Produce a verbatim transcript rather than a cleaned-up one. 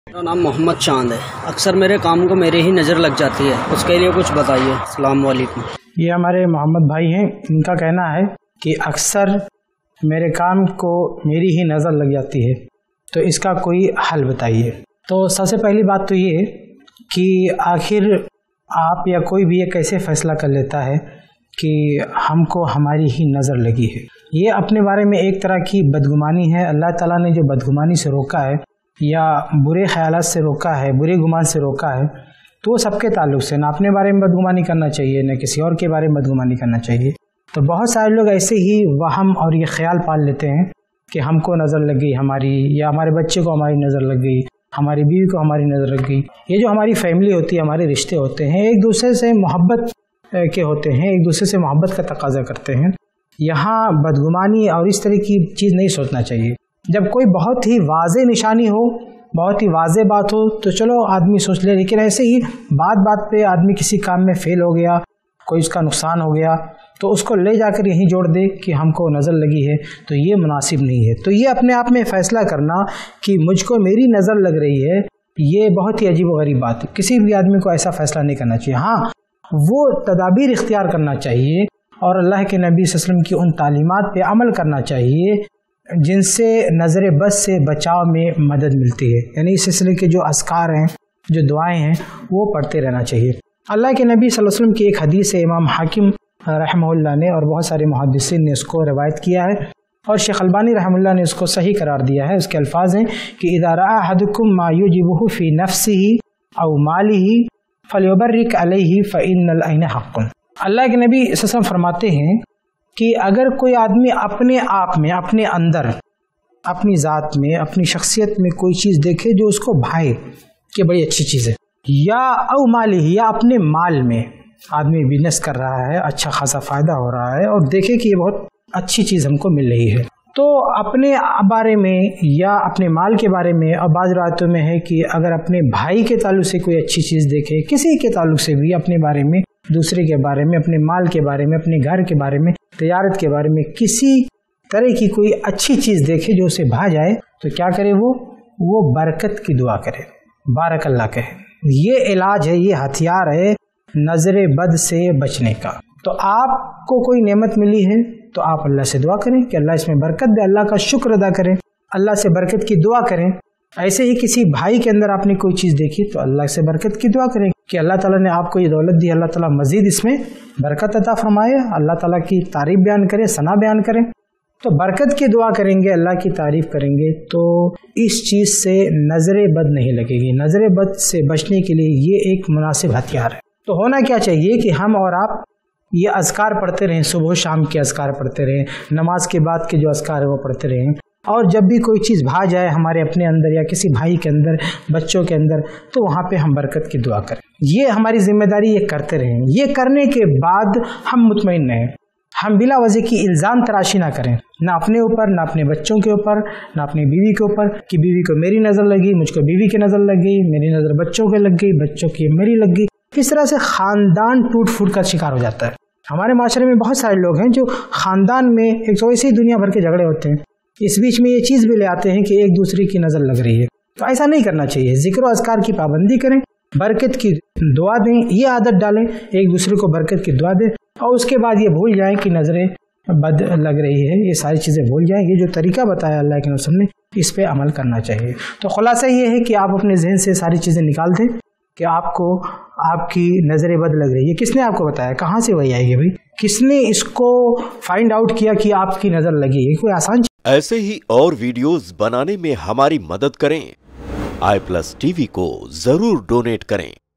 मेरा नाम मोहम्मद चांद है। अक्सर मेरे काम को मेरे ही नज़र लग जाती है, उसके लिए कुछ बताइए। अस्सलाम वालेकुम। ये हमारे मोहम्मद भाई हैं, इनका कहना है कि अक्सर मेरे काम को मेरी ही नज़र लग जाती है, तो इसका कोई हल बताइए। तो सबसे पहली बात तो ये कि आखिर आप या कोई भी ये कैसे फ़ैसला कर लेता है कि हमको हमारी ही नज़र लगी है। ये अपने बारे में एक तरह की बदगुमानी है। अल्लाह ताला ने जो बदगुमानी से रोका है या बुरे ख्यालात से रोका है, बुरे गुमान से रोका है, तो वो सबके ताल्लुक़ से, ना अपने बारे में बदगुमानी करना चाहिए, न किसी और के बारे में बदगुमानी करना चाहिए। तो बहुत सारे लोग ऐसे ही वहम और ये ख्याल पाल लेते हैं कि हमको नज़र लग गई हमारी, या हमारे बच्चे को हमारी नज़र लग गई, हमारी बीवी को हमारी नज़र लग गई। ये जो हमारी फैमिली होती है, हमारे रिश्ते होते हैं, एक दूसरे से मोहब्बत के होते हैं, एक दूसरे से मोहब्बत का तकाजा करते हैं। यहाँ बदगुमानी और इस तरह की चीज़ नहीं सोचना चाहिए। जब कोई बहुत ही वाज़े निशानी हो, बहुत ही वाज़े बात हो, तो चलो आदमी सोच ले, लेकिन ऐसे ही बात बात पे आदमी किसी काम में फ़ेल हो गया, कोई उसका नुकसान हो गया, तो उसको ले जाकर यहीं जोड़ दे कि हमको नज़र लगी है, तो ये मुनासिब नहीं है। तो ये अपने आप में फ़ैसला करना कि मुझको मेरी नज़र लग रही है, ये बहुत ही अजीब व गरीब बात है। किसी भी आदमी को ऐसा फ़ैसला नहीं करना चाहिए। हाँ, वो तदाबीर इख्तियार करना चाहिए और अल्लाह के नबी सल्लल्लाहु अलैहि वसल्लम की उन तालीमात पे अमल करना चाहिए जिनसे नज़र बद से बचाव में मदद मिलती है। यानी इस सिलसिले के जो अस्कार हैं, जो दुआएं हैं, वो पढ़ते रहना चाहिए। अल्लाह के नबी सल्लल्लाहु अलैहि वसल्लम की एक हदीस है, इमाम हाकिम रहमहुल्लाह ने और बहुत सारे मुहद्दिसीन ने इसको रवायत किया है और शेख अलबानी रहमहुल्लाह ने इसको सही करार दिया है। उसके अल्फाज हैं कि इज़ा रआ अहदुकुम मा युजिबुहु फी नफ्सिही औ मालिही फलयुबर्रिक अलैहि फ़इन्नल ऐन हक़्क़ुन। अल्लाह के नबी सल्लल्लाहु अलैहि वसल्लम फरमाते हैं कि अगर कोई आदमी अपने आप में, अपने अंदर, अपनी ज़ात में, अपनी शख्सियत में कोई चीज़ देखे जो उसको भाए कि बड़ी अच्छी चीज़ है, या औ मालिही, या अपने माल में आदमी बिजनेस कर रहा है, अच्छा खासा फ़ायदा हो रहा है और देखे कि ये बहुत अच्छी चीज़ हमको मिल रही है, तो अपने बारे में या अपने माल के बारे में, और बाज़ रातों में है कि अगर अपने भाई के ताल्लुक़ से कोई अच्छी चीज़ देखे, किसी के ताल्लुक़ से भी, अपने बारे में, दूसरे के बारे में, अपने माल के बारे में, अपने घर के बारे में, तिजारत के बारे में, किसी तरह की कोई अच्छी चीज़ देखे जो उसे भा जाए, तो क्या करे वो वो बरकत की दुआ करे, बारक अल्लाह कहे। ये इलाज है, ये हथियार है नज़र बद से बचने का। तो आपको कोई नेमत मिली है तो आप अल्लाह से दुआ करें कि अल्लाह इसमें बरकत दे, अल्लाह का शुक्र अदा करें, अल्लाह से बरकत की दुआ करें। ऐसे ही किसी भाई के अंदर आपने कोई चीज़ देखी तो अल्लाह से बरकत की दुआ करें कि अल्लाह ताला ने आपको ये दौलत दी, अल्लाह ताला मज़ीद इसमें बरकत अता फरमाए, अल्लाह ताला की तारीफ़ बयान करें, सना बयान करें। तो बरकत की दुआ करेंगे, अल्लाह की तारीफ़ करेंगे, तो इस चीज़ से नज़र बद नहीं लगेगी। नज़र बद से बचने के लिए ये एक मुनासिब हथियार है। तो होना क्या चाहिए कि हम और आप ये अज़कार पढ़ते रहें, सुबह शाम के अज़कार पढ़ते रहें, नमाज के बाद के जो अज़कार है वो पढ़ते रहें, और जब भी कोई चीज़ भा जाए हमारे अपने अंदर या किसी भाई के अंदर, बच्चों के अंदर, तो वहाँ पे हम बरकत की दुआ करें। ये हमारी जिम्मेदारी, ये करते रहें। ये करने के बाद हम मुतमईन रहें, हम बिला वजह की इल्ज़ाम तराशी ना करें, ना अपने ऊपर, ना अपने बच्चों के ऊपर, ना अपनी बीवी के ऊपर कि बीवी को मेरी नज़र लगी, मुझको बीवी की नज़र लग गई, मेरी नज़र बच्चों के लग गई, बच्चों की मेरी लग गई। इस तरह से ख़ानदान टूट फूट का शिकार हो जाता है। हमारे माशरे में बहुत सारे लोग हैं जो ख़ानदान में एक तो ऐसे ही दुनिया भर के झगड़े होते हैं, इस बीच में ये चीज़ भी ले आते हैं कि एक दूसरे की नज़र लग रही है। तो ऐसा नहीं करना चाहिए। ज़िक्र और अज़कार की पाबंदी करें, बरकत की दुआ दें, ये आदत डालें, एक दूसरे को बरकत की दुआ दें, और उसके बाद ये भूल जाएं कि नज़रें बद लग रही है, ये सारी चीज़ें भूल जाएं। ये जो तरीका बताया अल्लाह के नबी ने, इस पर अमल करना चाहिए। तो खुलासा ये है कि आप अपने जहन से सारी चीज़ें निकाल दें कि आपको आपकी नज़र बद लग रही है। किसने आपको बताया, कहाँ से वही आएगी भाई, किसने इसको फाइंड आउट किया कि आपकी नज़र लगी है? कोई आसान। ऐसे ही और वीडियोस बनाने में हमारी मदद करें। आई प्लस टीवी को जरूर डोनेट करें।